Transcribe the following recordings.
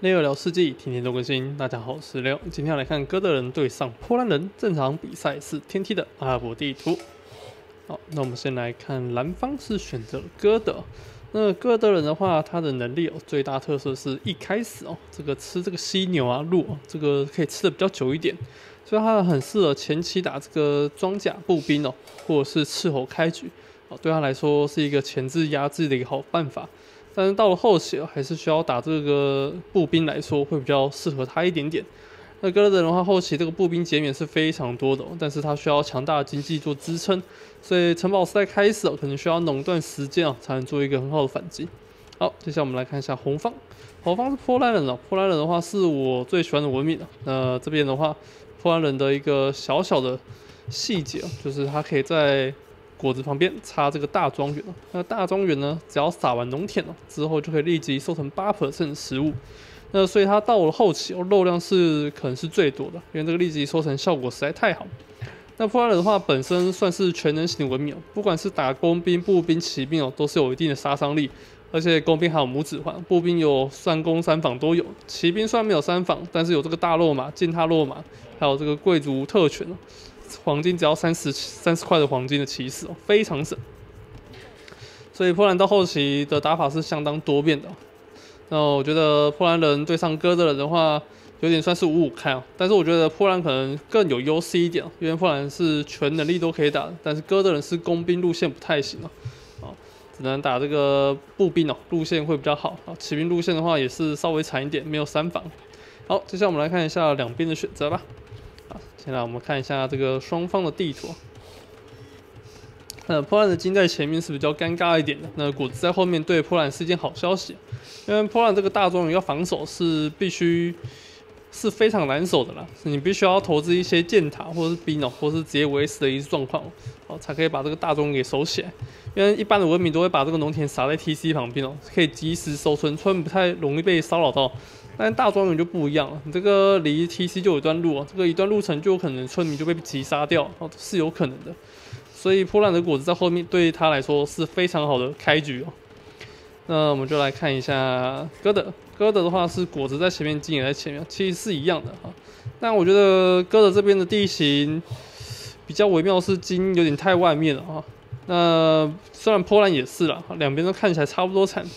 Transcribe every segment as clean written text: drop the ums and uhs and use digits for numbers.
雷尔聊世纪，天天都更新。大家好，我是雷尔。今天要来看哥德人对上波兰人，正常比赛是天梯的阿拉伯地图。好，那我们先来看蓝方是选择了哥德。那哥德人的话，他的能力最大特色是一开始这个吃这个犀牛啊鹿这个可以吃的比较久一点，所以他很适合前期打这个装甲步兵或者是斥候开局，对他来说是一个前置压制的一个好办法。但是到了后期还是需要打这个步兵来说会比较适合他一点点。那哥德人的话，后期这个步兵减免是非常多的但是他需要强大的经济做支撑，所以城堡时代开始可能需要弄段时间才能做一个很好的反击。好，接下来我们来看一下红方，红方是波兰人波兰人的话是我最喜欢的文明那这边的话，波兰人的一个小小的细节就是他可以在果子旁边插这个大庄园那大庄园呢，只要撒完农田之后，就可以立即收成8% 的食物。那所以它到了后期肉量是可能是最多的，因为这个立即收成效果实在太好。那波兰人的话，本身算是全能型的文明不管是打工兵、步兵、骑兵都是有一定的杀伤力。而且工兵还有拇指环，步兵有3攻3防都有，骑兵虽然没有3防，但是有这个大肉马、践踏肉马，还有这个贵族特权黄金只要30块的黄金的骑士非常省。所以波兰到后期的打法是相当多变的。那我觉得波兰人对上哥德人的话，有点算是5-5开但是我觉得波兰可能更有优势一点因为波兰是全能力都可以打的，但是哥德人是工兵路线不太行只能打这个步兵路线会比较好骑兵路线的话也是稍微惨一点，没有3防。好，接下来我们来看一下两边的选择吧。先来我们看一下这个双方的地图。波兰的金在前面是比较尴尬一点的，那果子在后面对波兰是一件好消息，因为波兰这个大庄园要防守是非常难守的啦，你必须要投资一些箭塔或是兵或是直接围死的一个状况才可以把这个大庄园给守起来。因为一般的文明都会把这个农田撒在 TC 旁边可以及时收村，村民不太容易被骚扰到。但是大庄园就不一样了，你这个离 TC 就有一段路这个一段路程就有可能村民就被击杀掉是有可能的。所以波兰的果子在后面对他来说是非常好的开局那我们就来看一下哥德的话是果子在前面，金也在前面，其实是一样的但我觉得哥德这边的地形比较微妙，是金有点太外面了那虽然波兰也是啦，两边都看起来差不多惨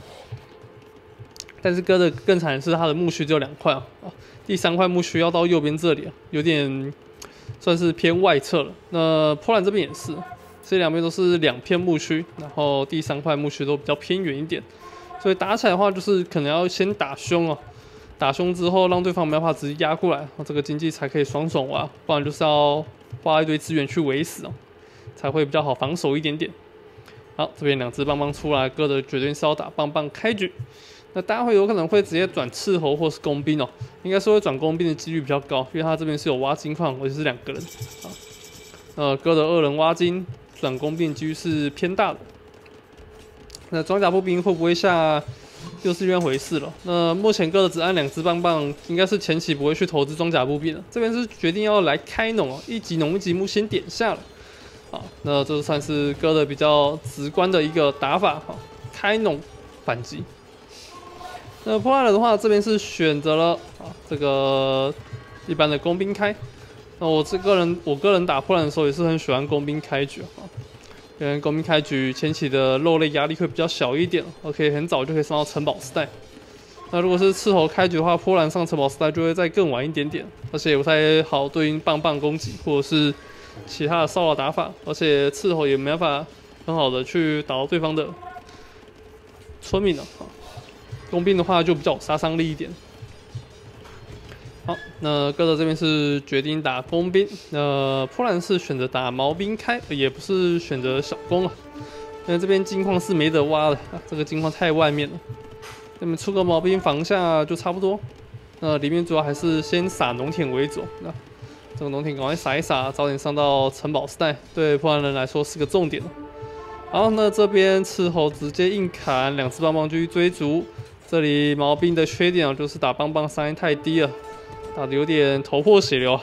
但是哥德更惨的是他的墓区只有2块第3块墓区要到右边这里有点算是偏外侧了。那波兰这边也是，所以两边都是2片墓区，然后第3块墓区都比较偏远一点，所以打起来的话就是可能要先打凶打凶之后让对方没办法直接压过来这个经济才可以爽挖，不然就是要花一堆资源去围死才会比较好防守一点点。好，这边2只棒棒出来，哥德决定是要打棒棒开局。那大家会有可能会直接转斥候或是工兵应该是会转工兵的几率比较高，因为他这边是有挖金矿，而且是2个人哥德2人挖金转工兵的几率是偏大的。那装甲步兵会不会下又是另一回事了。那目前哥德只按2只棒棒，应该是前期不会去投资装甲步兵了，这边是决定要来开农一级农一级木先点下了那这算是哥德比较直观的一个打法开农反击。那波兰人的话，这边是选择了这个一般的工兵开。那我个人打波兰的时候也是很喜欢工兵开局因为工兵开局前期的肉类压力会比较小一点，OK， 很早就可以上到城堡时代。那如果是斥候开局的话，波兰上城堡时代就会再更晚一点点，而且也不太好对应棒棒攻击或者是其他的骚扰打法，而且斥候也没办法很好的去打到对方的村民工兵的话就比较有杀伤力一点。好，那哥德这边是决定打工兵，波兰是选择打毛兵开，也不是选择小攻因为这边金矿是没得挖的这个金矿太外面了。那么出个毛兵防下就差不多。里面主要还是先撒农田为主，那这个农田赶快撒一撒，早点上到城堡时代，对波兰人来说是个重点好，那这边斥候直接硬砍，2只棒棒继续追逐。这里毛兵的缺点就是打棒棒伤害太低了，打得有点头破血流。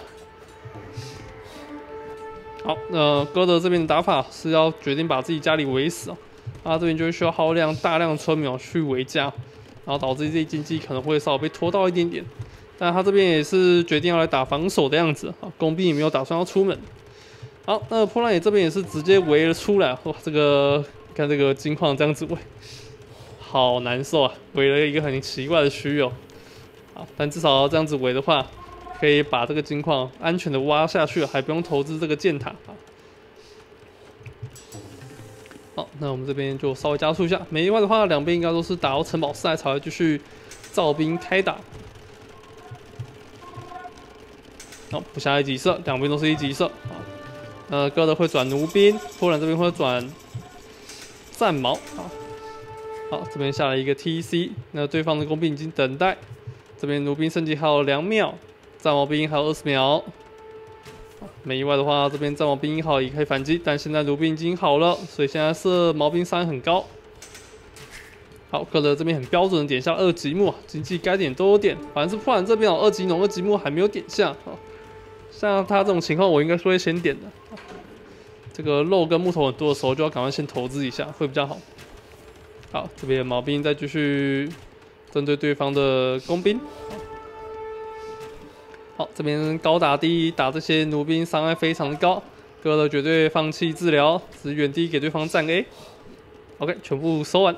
好，哥德这边的打法是要决定把自己家里围死他这边就需要大量村民去围家， 然后导致自己经济可能会稍微被拖到一点点。但他这边也是决定要来打防守的样子啊，工兵也没有打算要出门。好，那破烂野这边也是直接围了出来，哇，这个看这个金矿这样子围，好难受啊，围了一个很奇怪的区域哦。好，但至少这样子围的话，可以把这个金矿安全的挖下去，还不用投资这个箭塔啊。好，那我们这边就稍微加速一下，没意外的话，两边应该都是打到城堡4才会继续造兵开打。好，不下一级色，两边都是一级色。好，哥的会转弩兵，波兰这边会转战矛。好，这边下了一个 TC， 那对方的工兵已经等待。这边弩兵升级还有2秒，战矛兵还有20秒。没意外的话，这边战矛兵好也可以反击，但现在弩兵已经好了，所以现在射矛兵伤害很高。好，哥的这边很标准的点下2级木，经济该点都有点，反正是破兰这边2级农2级木还没有点下。像他这种情况，我应该是会先点的。这个肉跟木头很多的时候，就要赶快先投资一下，会比较好。好，这边矛兵再继续针对对方的工兵。好，这边高打低打这些弩兵伤害非常的高，哥的绝对放弃治疗，只远低给对方占 A。OK， 全部收完。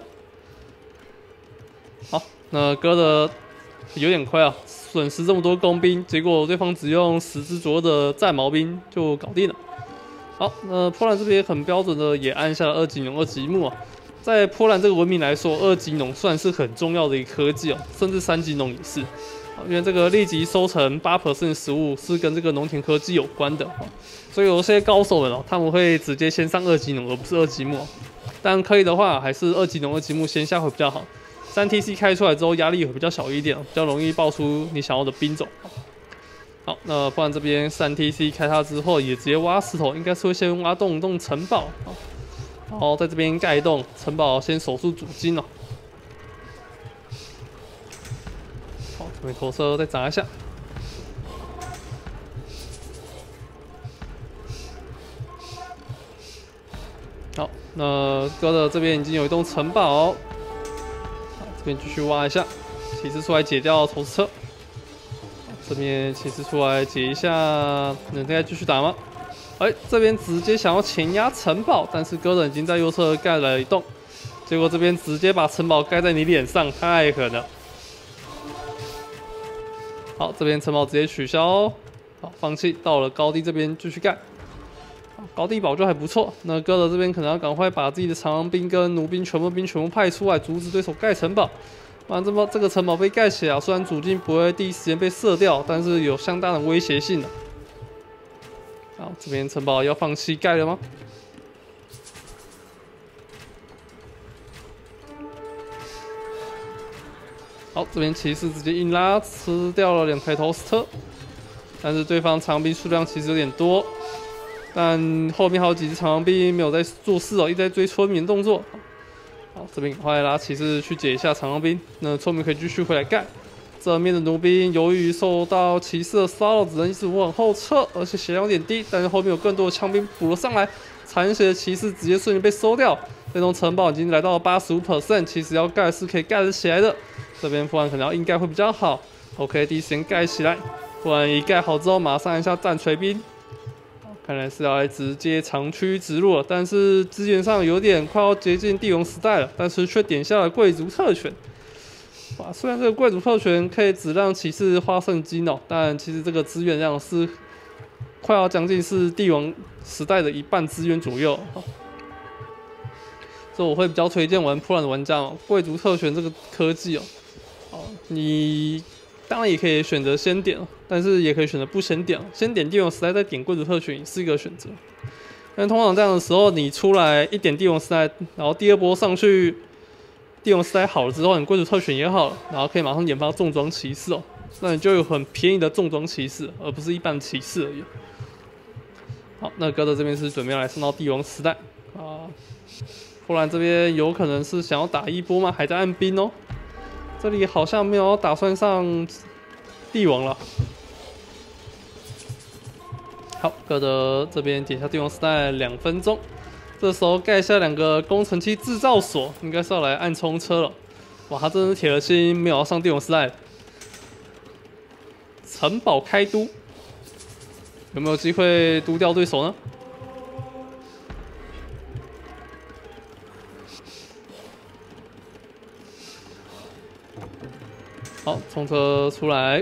好，那哥的有点亏啊。损失这么多工兵，结果对方只用10只左右的战矛兵就搞定了。好，那波兰这边很标准的也按下了2级农2级木啊。在波兰这个文明来说，2级农算是很重要的一个科技哦，甚至3级农也是。因为这个立即收成8% 食物是跟这个农田科技有关的，所以有些高手们哦，他们会直接先上2级农，而不是2级木。但可以的话，还是2级农2级木先下会比较好。3TC 开出来之后，压力也会比较小一点，比较容易爆出你想要的兵种。好，那不然这边3TC 开它之后，也直接挖石头，应该是会先挖洞城堡，然后在这边盖一栋城堡，先守住主金哦。好，这边投射再砸一下。好，那哥的这边已经有一栋城堡。这边继续挖一下，骑士出来解掉投石车。这边骑士出来解一下，能再继续打吗？这边直接想要前压城堡，但是哥人已经在右侧盖了一栋，结果这边直接把城堡盖在你脸上，太狠了。好，这边城堡直接取消，好，放弃，到了高地这边继续盖。高地保就还不错，那哥的这边可能要赶快把自己的长枪兵跟弩兵全部派出来，阻止对手盖城堡。不然这个城堡被盖起来，虽然主军不会第一时间被射掉，但是有相当的威胁性的。好，这边城堡要放弃盖了吗？好，这边骑士直接硬拉，吃掉了2台投石车，但是对方长兵数量其实有点多。但后面还有几只长兵没有在做事哦，一直在追村民动作。好，这边赶快拉骑士去解一下长兵，那村民可以继续回来盖。正面的弩兵由于受到骑士的骚扰，只能一直往后撤，而且血量有点低。但是后面有更多的枪兵补了上来，残血的骑士直接瞬间被收掉。这栋城堡已经来到了85%，其实要盖是可以盖得起来的。这边不然可能要硬盖会比较好。OK， 第一时间盖起来，不然一盖好之后马上按下战锤兵。看来是要来直接长驱直入了，但是资源上有点快要接近帝王时代了，但是却点下了贵族特权。哇，虽然这个贵族特权可以只让骑士花圣金哦，但其实这个资源量是快要将近是帝王时代的1半资源左右。所以我会比较推荐玩破烂的玩家哦，贵族特权这个科技哦，你当然也可以选择先点，但是也可以选择不先点。先点帝王时代再点贵族特权也是一个选择。但通常这样的时候，你出来一点帝王时代，然后第2波上去，帝王时代好了之后，你贵族特权也好了，然后可以马上研发重装骑士哦，那你就有很便宜的重装骑士，而不是一般骑士而已。好，那哥的这边是准备来上到帝王时代啊，波兰这边有可能是想要打1波吗？还在按兵哦。这里好像没有打算上帝王了。好，哥的这边点下帝王时代2分钟，这时候盖下2个工程器制造所，应该是要来按冲车了。 哇，他真的是铁了心没有要上帝王时代。城堡开都，有没有机会都掉对手呢？好，冲车出来。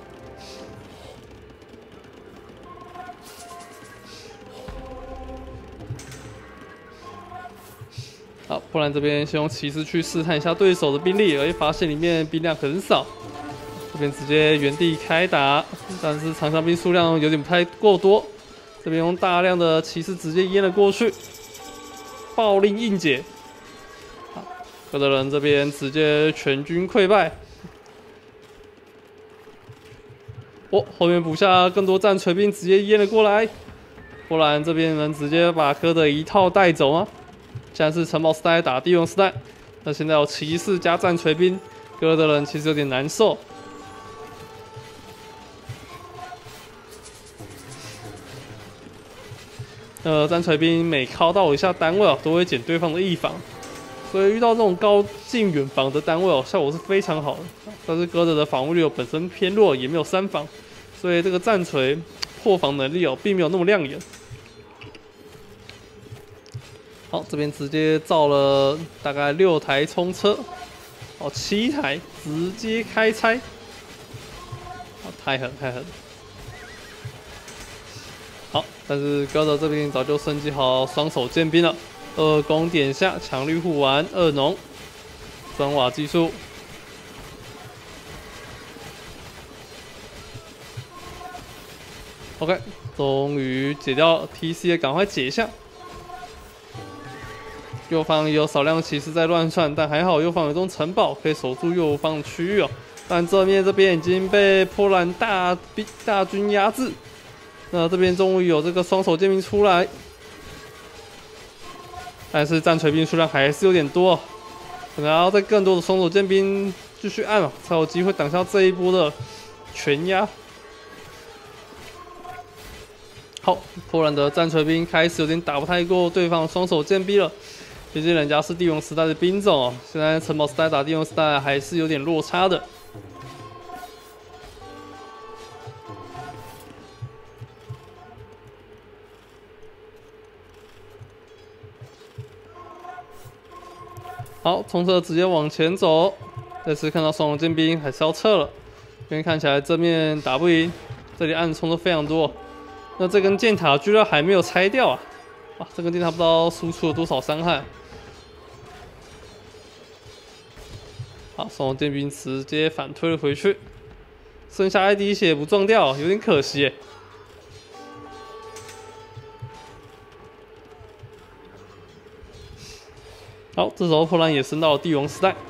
好，波兰这边先用骑士去试探一下对手的兵力，而发现里面兵量很少。这边直接原地开打，但是长枪兵数量有点不太够多。这边用大量的骑士直接淹了过去，暴令硬解。好，哥德人这边直接全军溃败。哦，后面补下更多战锤兵，直接淹了过来。波兰这边能直接把哥德一套带走吗？现在是城堡时代打帝王时代，那现在有骑士加战锤兵，哥德人其实有点难受。战锤兵每靠到一下单位都会减对方的翼防，所以遇到这种高近远防的单位效果是非常好的。但是哥德的防御力本身偏弱，也没有3防，所以这个战锤破防能力并没有那么亮眼。好，这边直接造了大概6台冲车，7台直接开拆，太狠太狠。好，但是哥德这边早就升级好双手剑兵了，2攻点下，强力护丸，2农，砖瓦技术。OK， 终于解掉了 TC 也赶快解一下。右方也有少量骑士在乱窜，但还好右方有栋城堡可以守住右方的区域但正面这边已经被波兰大军压制。那这边终于有这个双手剑兵出来，但是战锤兵数量还是有点多，可能要再更多的双手剑兵继续按才有机会挡下这一波的全压。好，波兰的战锤兵开始有点打不太过对方的双手剑兵了，毕竟人家是帝王时代的兵种现在城堡时代打帝王时代还是有点落差的。好，冲车直接往前走，这次看到双龙剑兵还是要撤了，因为看起来正面打不赢，这里暗冲的非常多。那这根箭塔居然还没有拆掉哇，这根箭塔不知道输出了多少伤害。好，双龙剑兵直接反推了回去，剩下一滴血不撞掉，有点可惜耶。好，这时候波兰也升到了帝王时代，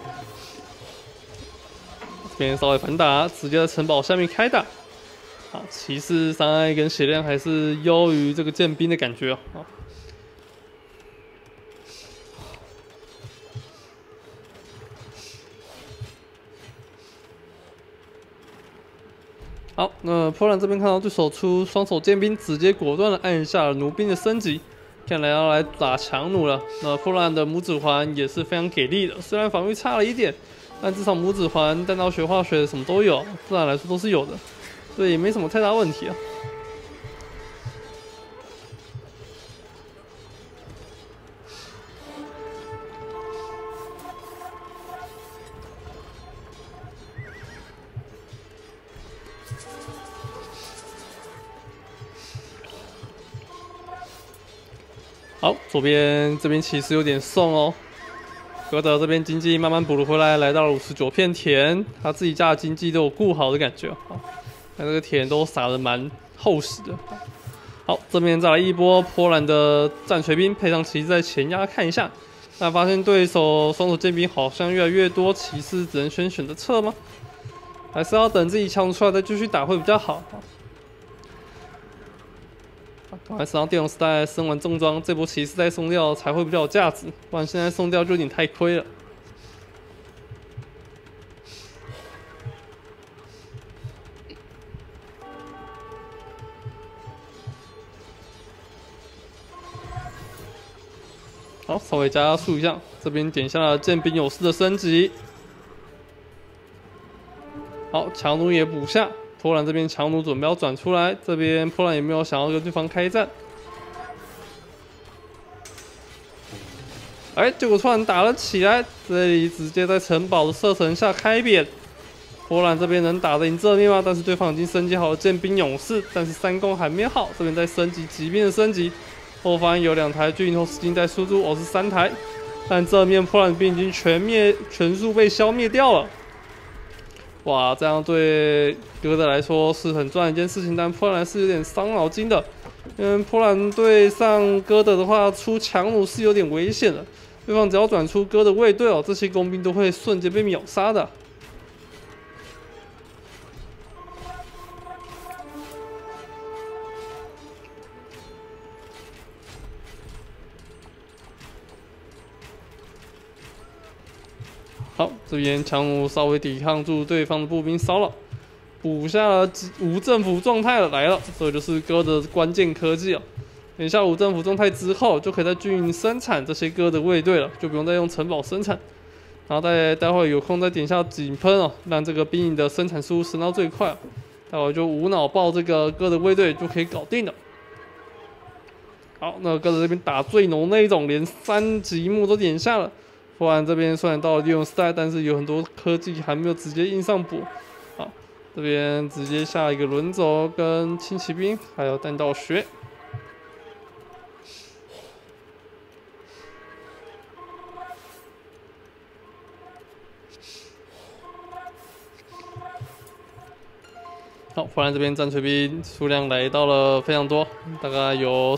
这边稍微反打，直接在城堡下面开打。好，骑士伤害跟血量还是优于这个剑兵的感觉好，那波兰这边看到对手出双手剑兵，直接果断的按下了弩兵的升级。看来要来打强弩了。那波兰的拇指环也是非常给力的，虽然防御差了一点，但至少拇指环、弹道学、化学什么都有，自然来说都是有的，所以也没什么太大问题好，左边这边其实有点送哥德这边经济慢慢补了回来，来到了59片田，他自己家的经济都有顾好的感觉那这个田都撒得蛮厚实的。好，这边再来一波波兰的战锤兵，配上骑士在前压看一下，但发现对手双手剑兵好像越来越多，骑士只能选择撤吗？还是要等自己强出来再继续打会比较好赶快升到帝王时代，升完重装，这波骑士再送掉才会比较有价值，不然现在送掉就有点太亏了。好，稍微加速一下，这边点下了剑兵勇士的升级。 好，强弩也补下。波兰这边强弩准备要转出来，这边波兰也没有想要跟对方开战。哎，结果突然打了起来，这里直接在城堡的射程下开扁。波兰这边能打得赢这面吗？但是对方已经升级好了剑兵勇士，但是3攻还没好，这边在升级骑兵的升级。后方有2台巨型投石机在输出，是3台，但这面波兰兵已经全数被消灭掉了。哇，这样对哥德来说是很赚的一件事情，但波兰是有点伤脑筋的，因为波兰对上哥德的话，出强弩是有点危险的。对方只要转出哥的卫队这些工兵都会瞬间被秒杀的。好，这边强弩稍微抵抗住对方的步兵骚扰，补下了无政府状态了，来了，这就是哥的关键科技了。等一下无政府状态之后，就可以在军营生产这些哥的卫队了，就不用再用城堡生产。然后待会有空再点下井喷让这个兵营的生产速度升到最快。待会就无脑爆这个哥的卫队就可以搞定了。好，那哥的这边打最浓那一种，连3级木都点下了。波兰这边虽然到了利用时代，但是有很多科技还没有直接印上补。好，这边直接下一个轮轴跟轻骑兵，还有弹道学。好，波兰这边战锤兵数量来到了非常多，大概有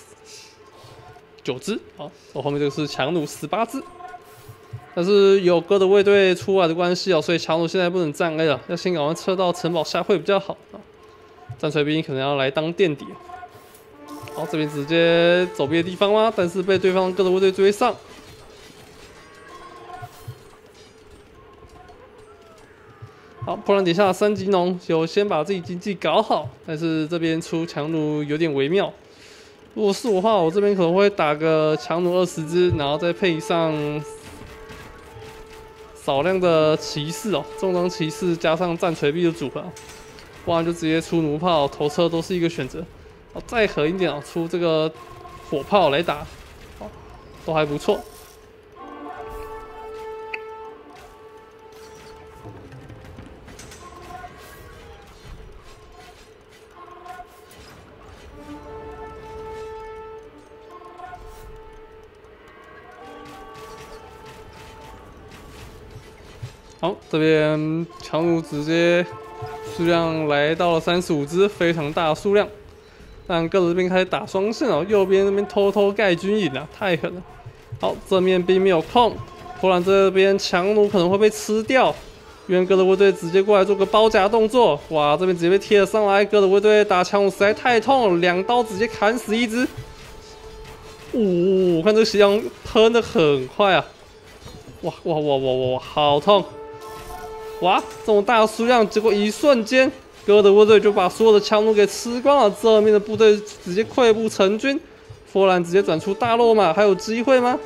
9只。好，我后面这个是强弩18只。但是有哥的卫队出来的关系所以强弩现在不能站 A 了，要先赶快撤到城堡下会比较好战锤兵可能要来当垫底。好，这边直接走别的地方吗？但是被对方哥的卫队追上。好，波兰底下3级农有先把自己经济搞好，但是这边出强弩有点微妙。如果是我的话，我这边可能会打个强弩20只，然后再配上少量的骑士重装骑士加上战锤臂的组合，不然就直接出弩炮、头车都是一个选择。再狠一点出这个火炮来打，都还不错。好，这边强弩直接数量来到了35只，非常大的数量。但哥德这边开始打双线右边那边偷偷盖军营太狠了。好，正面兵没有空，波兰这边强弩可能会被吃掉。因为哥德卫队直接过来做个包夹动作，哇，这边直接被贴了上来。哥德卫队打强弩实在太痛了，2刀直接砍死1只。我看这个血量喷的很快啊！哇，好痛！哇，这么大的数量，结果一瞬间，哥的卫队就把所有的强弩给吃光了。这面的部队直接溃不成军，波兰直接转出大罗马，还有机会吗？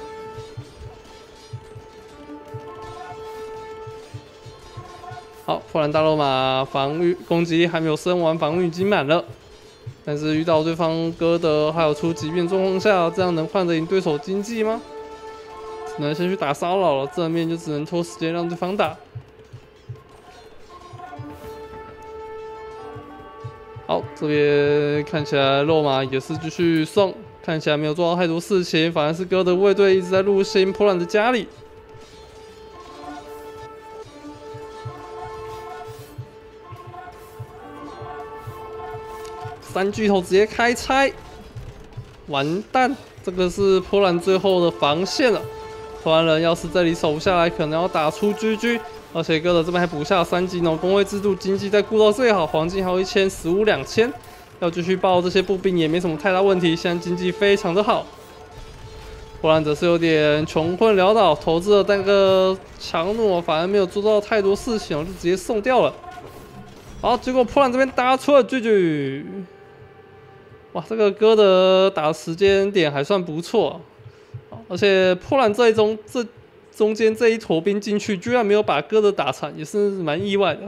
好，波兰大罗马防御攻击力还没有升完，防御已经满了。但是遇到对方哥德还有出疾病状况下，这样能换得赢对手经济吗？只能先去打骚扰了，正面就只能拖时间让对方打。好，这边看起来肉马也是继续送，看起来没有做到太多事情，反而是哥德卫队一直在入侵波兰的家里。3巨头直接开拆，完蛋！这个是波兰最后的防线了。波兰人要是这里守不下来，可能要打出 GG。而且哥德这边还补下3级农工会制度，经济再顾到最好，黄金还有1000，食物2000，要继续爆这些步兵也没什么太大问题。现在经济非常的好。波兰则是有点穷困潦倒，投资了那个强弩，反而没有做到太多事情，就直接送掉了。好，结果波兰这边打出了 GG。哇，这个哥德打时间点还算不错，而且波兰这中间这一坨兵进去，居然没有把哥德打残，也是蛮意外的。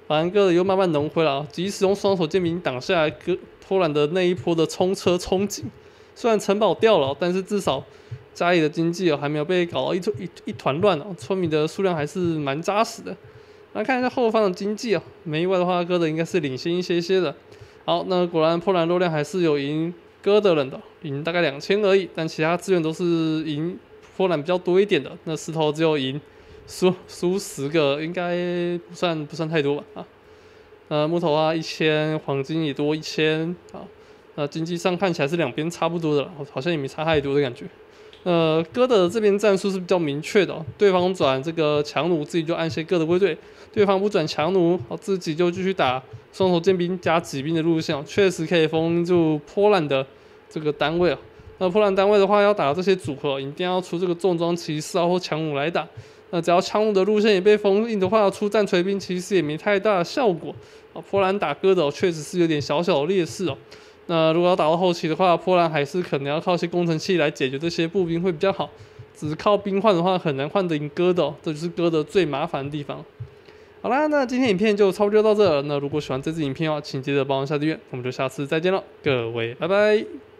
法兰哥德又慢慢融回了，即使用双手剑柄挡下来波兰的那一波的冲车冲击，虽然城堡掉了，但是至少家里的经济还没有被搞到一团乱哦，村民的数量还是蛮扎实的。来看一下后方的经济啊，没意外的话，哥德应该是领先一些的。好，那果然波兰肉量还是有赢哥德人的，赢大概2000而已，但其他资源都是赢波兰比较多一点的。那石头只有赢输10个，应该不算太多吧？木头啊1000，黄金也多1000啊。经济上看起来是两边差不多的了，好像也没差太多的感觉。哥德这边战术是比较明确的，对方转这个强弩，自己就按些哥德归队；对方不转强弩，自己就继续打双手剑兵加骑兵的路线，确实可以封住波兰的这个单位啊。那波兰单位的话，要打这些组合，一定要出这个重装骑士或强弩来打。那只要强弩的路线也被封印的话，出战锤兵其实也没太大的效果。波兰打哥德确实是有点小小的劣势哦。那如果要打到后期的话，波兰还是可能要靠一些工程器来解决这些步兵会比较好。只靠兵换的话，很难换得赢哥德，这就是哥德最麻烦的地方。好啦，那今天影片就差不多到这了。那如果喜欢这支影片的话，请记得帮我下订阅，我们就下次再见了，各位，拜拜。